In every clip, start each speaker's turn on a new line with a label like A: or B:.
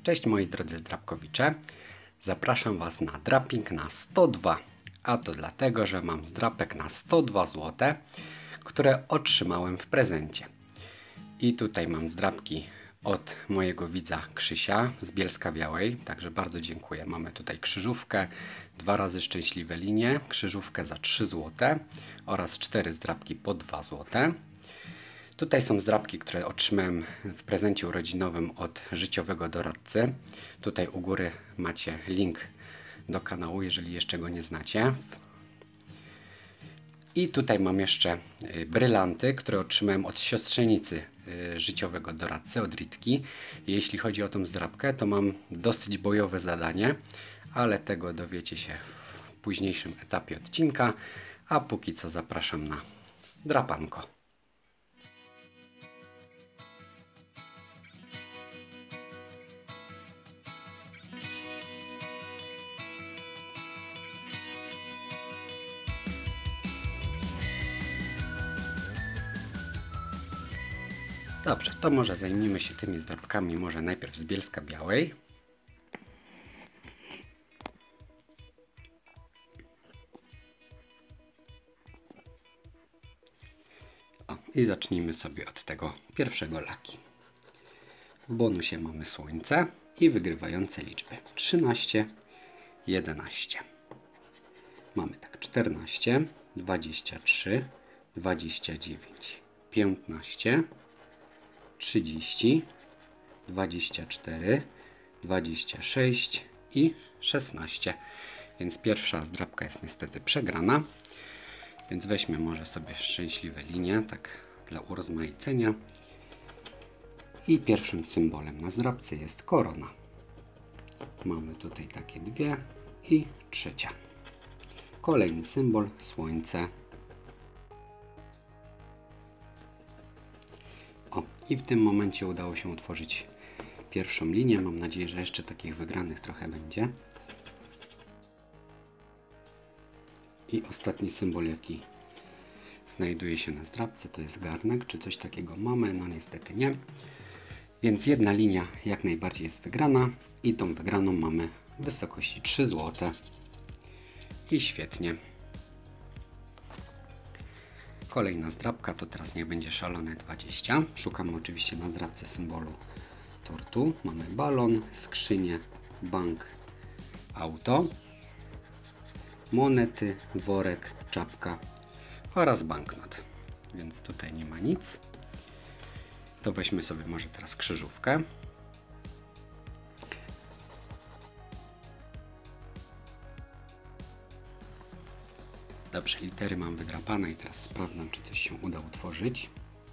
A: Cześć moi drodzy zdrapkowicze, zapraszam Was na draping na 102, a to dlatego, że mam zdrapek na 102 zł, które otrzymałem w prezencie. I tutaj mam zdrapki od mojego widza Krzysia z Bielska-Białej, także bardzo dziękuję. Mamy tutaj krzyżówkę, 2 razy szczęśliwe linie, krzyżówkę za 3 zł oraz 4 zdrapki po 2 zł. Tutaj są zdrapki, które otrzymałem w prezencie urodzinowym od życiowego doradcy. Tutaj u góry macie link do kanału, jeżeli jeszcze go nie znacie. I tutaj mam jeszcze brylanty, które otrzymałem od siostrzenicy życiowego doradcy, od Ritki. Jeśli chodzi o tą zdrapkę, to mam dosyć bojowe zadanie, ale tego dowiecie się w późniejszym etapie odcinka. A póki co zapraszam na drapanko. Dobrze, to może zajmijmy się tymi zdrapkami może najpierw z Bielska-Białej. I zacznijmy sobie od tego pierwszego laki. W bonusie mamy słońce i wygrywające liczby 13, 11. Mamy tak 14, 23, 29, 15, 30, 24, 26 i 16. Więc pierwsza zdrapka jest niestety przegrana. Więc weźmy może sobie szczęśliwe linie, tak dla urozmaicenia. I pierwszym symbolem na zdrapce jest korona. Mamy tutaj takie dwie i trzecia. Kolejny symbol, słońce. I w tym momencie udało się utworzyć pierwszą linię. Mam nadzieję, że jeszcze takich wygranych trochę będzie. I ostatni symbol, jaki znajduje się na zdrapce, to jest garnek. Czy coś takiego mamy? No niestety nie. Więc jedna linia jak najbardziej jest wygrana. I tą wygraną mamy w wysokości 3 zł. I świetnie. Kolejna zdrapka to teraz niech będzie szalone 20. Szukamy oczywiście na zdrapce symbolu tortu. Mamy balon, skrzynię, bank, auto, monety, worek, czapka oraz banknot. Więc tutaj nie ma nic. To weźmy sobie może teraz krzyżówkę. Dobrze, litery mam wydrapane i teraz sprawdzam, czy coś się uda utworzyć.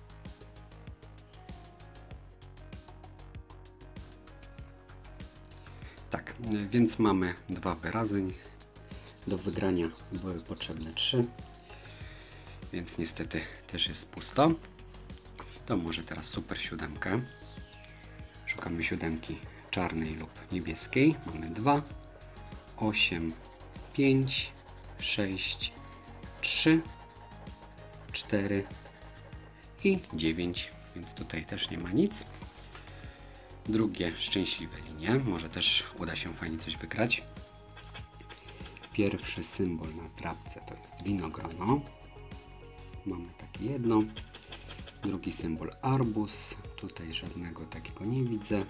A: Tak, więc mamy 2 wyrazy. Do wygrania były potrzebne 3. Więc niestety też jest pusto. To może teraz super siódemkę. Szukamy siódemki czarnej lub niebieskiej. Mamy 2, 8, 5, 6, 3, 4 i 9, więc tutaj też nie ma nic. Drugie szczęśliwe linie, może też uda się fajnie coś wygrać. Pierwszy symbol na zdrapce to jest winogrono. Mamy takie jedno. Drugi symbol arbuz, tutaj żadnego takiego nie widzę.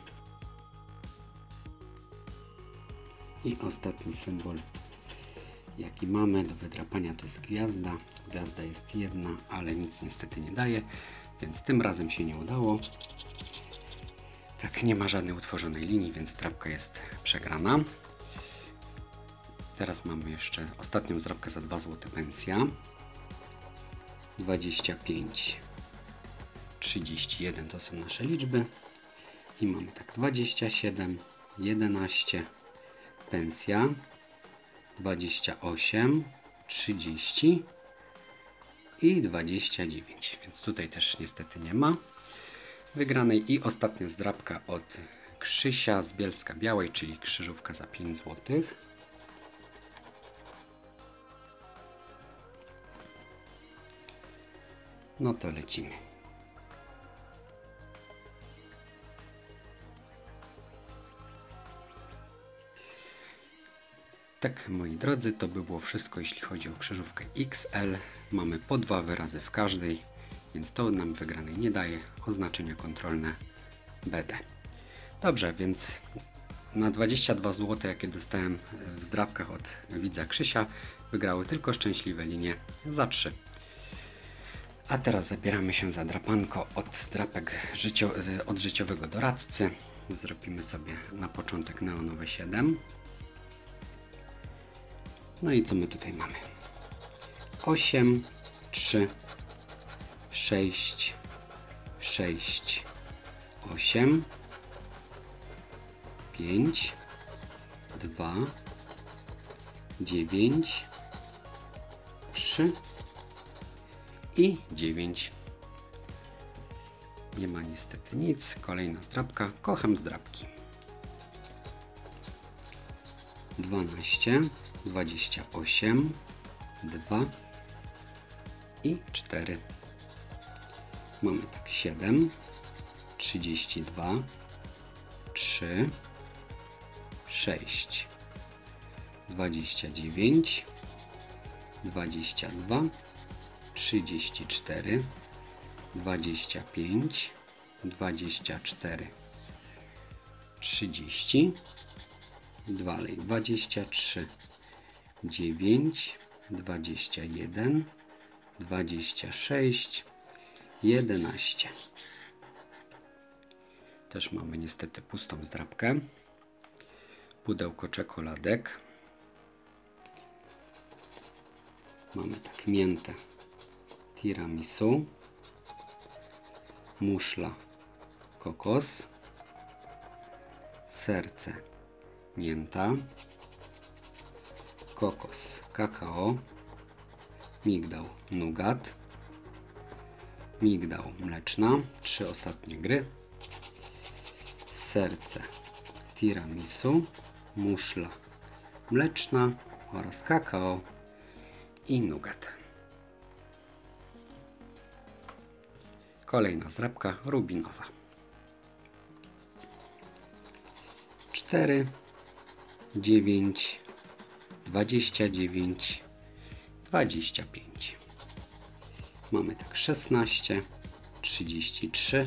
A: I ostatni symbol, jaki mamy do wydrapania, to jest gwiazda. Gwiazda jest jedna, ale nic niestety nie daje, więc tym razem się nie udało. Tak, nie ma żadnej utworzonej linii, więc zdrapka jest przegrana. Teraz mamy jeszcze ostatnią zdrapkę za 2 zł pensja. 25, 31 to są nasze liczby. I mamy tak 27, 11, pensja. 28, 30 i 29, więc tutaj też niestety nie ma wygranej. I ostatnia zdrapka od Krzysia z Bielska-Białej, czyli krzyżówka za 5 zł. No to lecimy. Tak, moi drodzy, to by było wszystko, jeśli chodzi o krzyżówkę XL. Mamy po 2 wyrazy w każdej, więc to nam wygranej nie daje. Oznaczenia kontrolne BD. Dobrze, więc na 22 zł, jakie dostałem w zdrabkach od widza Krzysia, wygrały tylko szczęśliwe linie za 3. A teraz zabieramy się za drapanko od zdrapek od życiowego doradcy. Zrobimy sobie na początek neonowe 7. No i co my tutaj mamy? 8, 3, 6, 6, 8, 5, 2, 9, 3 i 9. Nie ma niestety nic. Kolejna zdrabka. Kocham zdrabki. 12, 28, 2 i 4. Mamy tak 7, 32, 3, 6, 29, 22, 34, 25, 24, 30, dalej 23, 9, 21, 26, 11. Też mamy niestety pustą zdrabkę. Pudełko czekoladek. Mamy tak miętę tiramisu, muszla kokos, serce mięta, kokos kakao, migdał nougat, migdał mleczna, 3 ostatnie gry, serce tiramisu, muszla mleczna oraz kakao i nougat. Kolejna zdrabka rubinowa. 4, 9, 29, 25. Mamy tak 16, 33,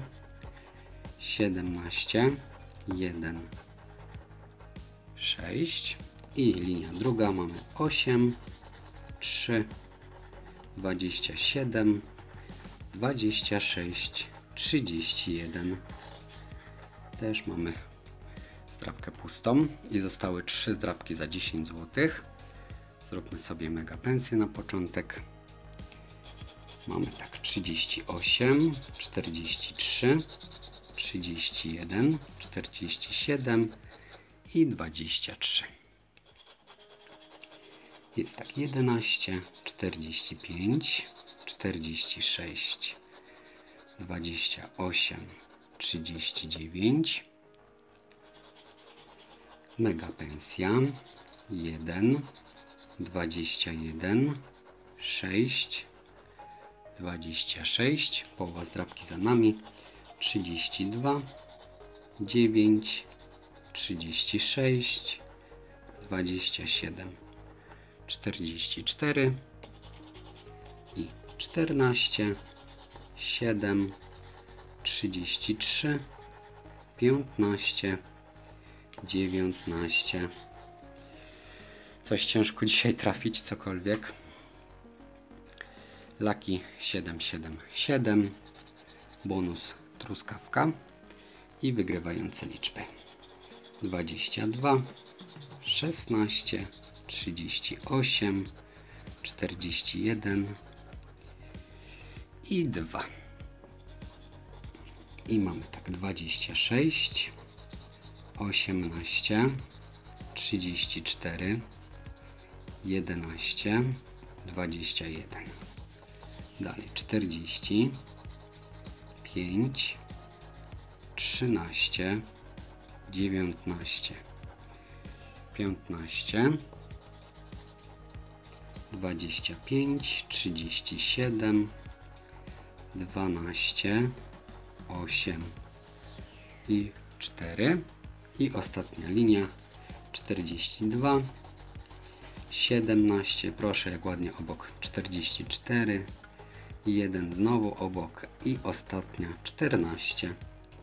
A: 17, 1, 6 i linia druga mamy 8, 3, 27, 26, 31. Też mamy zdrabkę pustą i zostały 3 zdrabki za 10 zł. Zróbmy sobie mega pensję na początek. Mamy tak 38, 43, 31, 47 i 23. Jest tak 11, 45, 46, 28, 39. Mega pensja 1, 21, 6, 26, połowa zdrabki za nami, 32, 9, 36, 27, 44 i 14, 7, 33, 15, 19. Coś ciężko dzisiaj trafić, cokolwiek. Lucky 777, bonus truskawka i wygrywające liczby 22, 16, 38, 41 i 2. I mamy tak 26, 18, 34, 11, 21. Dalej 40, 5, 13, 19, 15, 25, 37, 12, 8 i 4. I ostatnia linia 42, 17, proszę jak ładnie obok, 44, 1 znowu obok i ostatnia 14.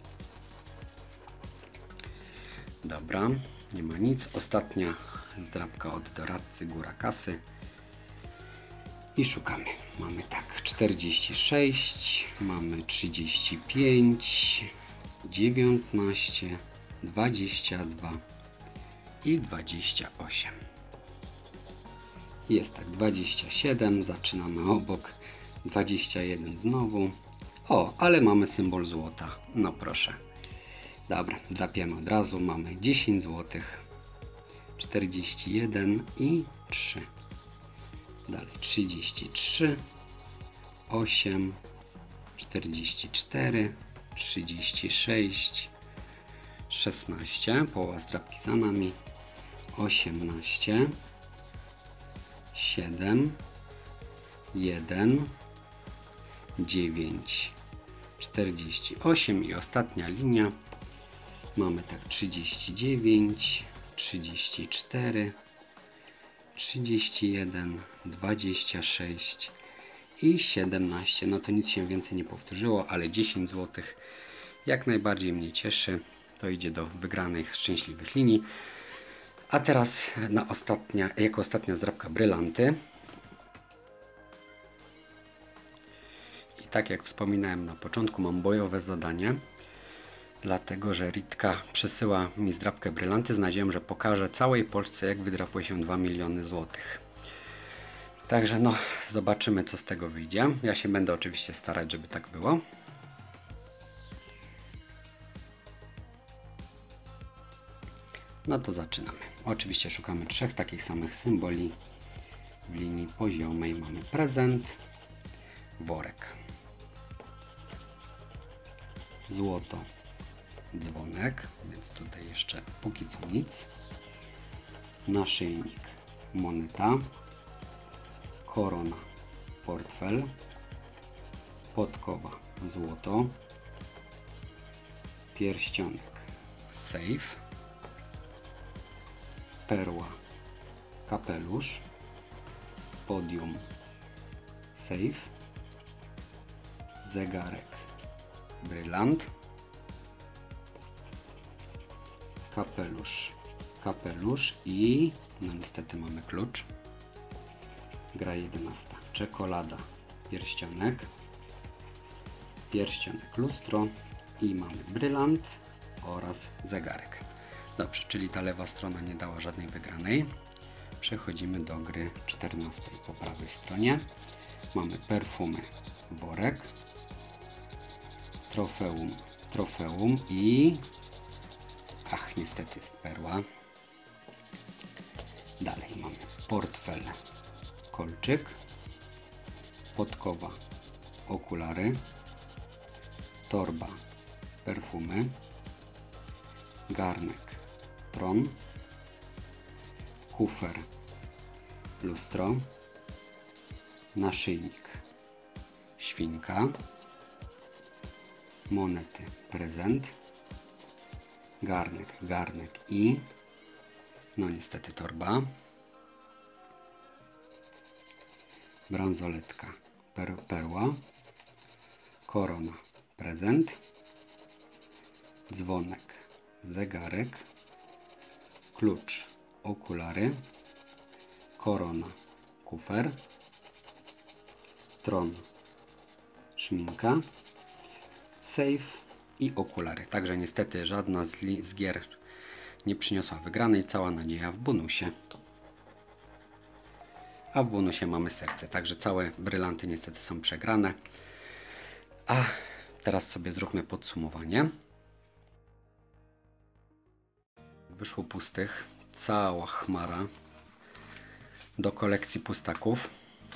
A: Dobra, nie ma nic. Ostatnia zdrabka od doradcy, góra kasy. I szukamy. Mamy tak, 46, mamy 35, 19, 22 i 28. Jest tak, 27, zaczynamy obok, 21 znowu. O, ale mamy symbol złota. No proszę. Dobra, drapiemy od razu. Mamy 10 zł, 41 i 3. Dalej 33, 8, 44, 36, 16. Połowa zdrabki za nami. 18, 7, 1, 9, 48 i ostatnia linia. Mamy tak 39, 34, 31, 26 i 17. No to nic się więcej nie powtórzyło, ale 10 zł jak najbardziej mnie cieszy. To idzie do wygranych szczęśliwych linii. A teraz jako ostatnia zdrabka brylanty. I tak jak wspominałem na początku, mam bojowe zadanie. Dlatego, że Ritka przesyła mi zdrabkę brylanty z nadzieją, że pokażę całej Polsce, jak wydrapuje się 2 miliony złotych. Także no, zobaczymy, co z tego wyjdzie. Ja się będę oczywiście starać, żeby tak było. No to zaczynamy. Oczywiście szukamy 3 takich samych symboli. W linii poziomej mamy prezent, worek, złoto, dzwonek, więc tutaj jeszcze póki co nic. Naszyjnik, moneta, korona, portfel, podkowa, złoto, pierścionek, sejf, perła, kapelusz, podium, sejf, zegarek, brylant, kapelusz i no niestety mamy klucz. Gra 11. Czekolada, pierścionek, lustro i mamy brylant oraz zegarek. Dobrze, czyli ta lewa strona nie dała żadnej wygranej. Przechodzimy do gry 14 po prawej stronie. Mamy perfumy, worek, trofeum i niestety jest perła. Dalej mamy portfel, kolczyk, podkowa, okulary, torba, perfumy, garnek, tron, kufer, lustro, naszyjnik, świnka, monety, prezent, garnek i no niestety torba, bransoletka, perła, korona, prezent, dzwonek, zegarek, klucz, okulary, korona, kufer, tron, szminka, sejf i okulary. Także niestety żadna z gier nie przyniosła wygranej. Cała nadzieja w bonusie. A w bonusie mamy serce. Także całe brylanty niestety są przegrane. A teraz sobie zróbmy podsumowanie. Wyszło pustych. Cała chmara do kolekcji pustaków.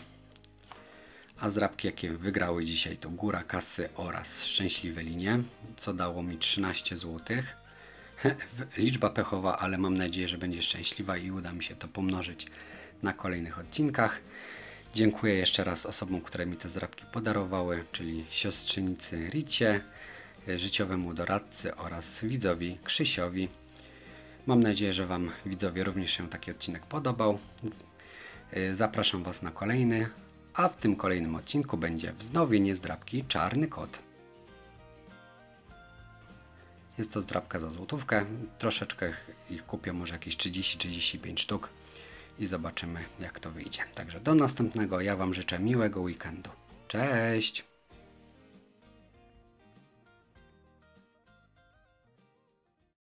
A: A zdrabki, jakie wygrały dzisiaj, to góra kasy oraz szczęśliwe linie, co dało mi 13 zł. Liczba pechowa, ale mam nadzieję, że będzie szczęśliwa i uda mi się to pomnożyć na kolejnych odcinkach. Dziękuję jeszcze raz osobom, które mi te zdrabki podarowały, czyli siostrzenicy Ricie, życiowemu doradcy oraz widzowi Krzysiowi. Mam nadzieję, że Wam, widzowie, również się taki odcinek podobał. Zapraszam Was na kolejny, a w tym kolejnym odcinku będzie wznowienie zdrabki Czarny Kot. Jest to zdrabka za złotówkę, troszeczkę ich kupię, może jakieś 30-35 sztuk i zobaczymy jak to wyjdzie. Także do następnego, ja Wam życzę miłego weekendu. Cześć!